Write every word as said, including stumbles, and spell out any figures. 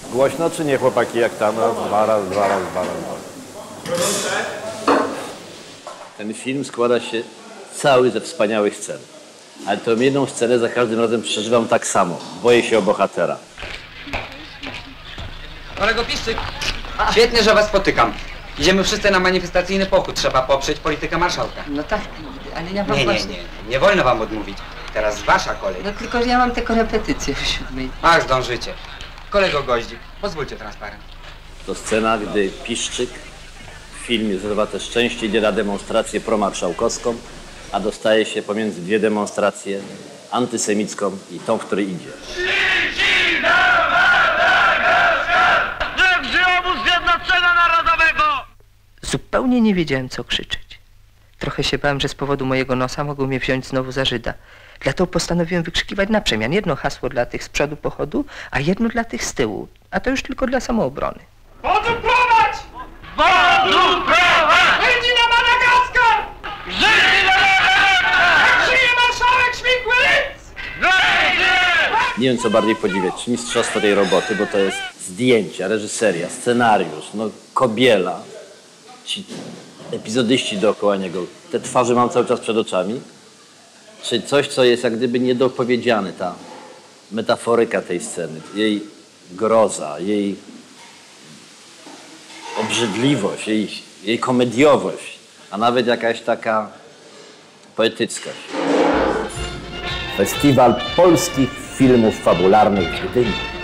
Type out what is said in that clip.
Głośno czy nie, chłopaki, jak tam? Raz, dwa, raz, dwa, raz, dwa, raz, dwa. Ten film składa się cały ze wspaniałych scen. Ale tą jedną scenę za każdym razem przeżywam tak samo. Boję się o bohatera. Kolego Piszczyk, świetnie, że was spotykam. Idziemy wszyscy na manifestacyjny pochód. Trzeba poprzeć politykę marszałka. No tak, ale ja mam Nie, nie, właśnie... nie. Nie wolno wam odmówić. Teraz wasza kolej. No tylko, że ja mam tę korepetycję w siódmej. Ach, zdążycie. Kolego Goździk, pozwólcie transparent. To scena, gdy Piszczyk w filmie zdobywa te szczęście, idzie na demonstrację promarszałkowską, a dostaje się pomiędzy dwie demonstracje, antysemicką i tą, w której idzie. Zupełnie nie wiedziałem, co krzyczeć. Trochę się bałem, że z powodu mojego nosa mogą mnie wziąć znowu za Żyda. Dlatego postanowiłem wykrzykiwać na przemian. Jedno hasło dla tych z przodu pochodu, a jedno dla tych z tyłu. A to już tylko dla samoobrony. Wodzu prowadź! Wodzu prowadź! Żydzi na Madagaskar! Żydzi na Madagaskar! Jak żyje marszałek Śmigłyc! Nie wiem, co bardziej podziwiać, czy mistrzostwo tej roboty, bo to jest zdjęcia, reżyseria, scenariusz, no Kobiela, ci epizodyści dookoła niego, te twarze mam cały czas przed oczami, czy coś, co jest jak gdyby niedopowiedziane, ta metaforyka tej sceny, jej groza, jej obrzydliwość, jej, jej komediowość, a nawet jakaś taka poetyckość. Festiwal Polskich Filmów Fabularnych w Gdyni.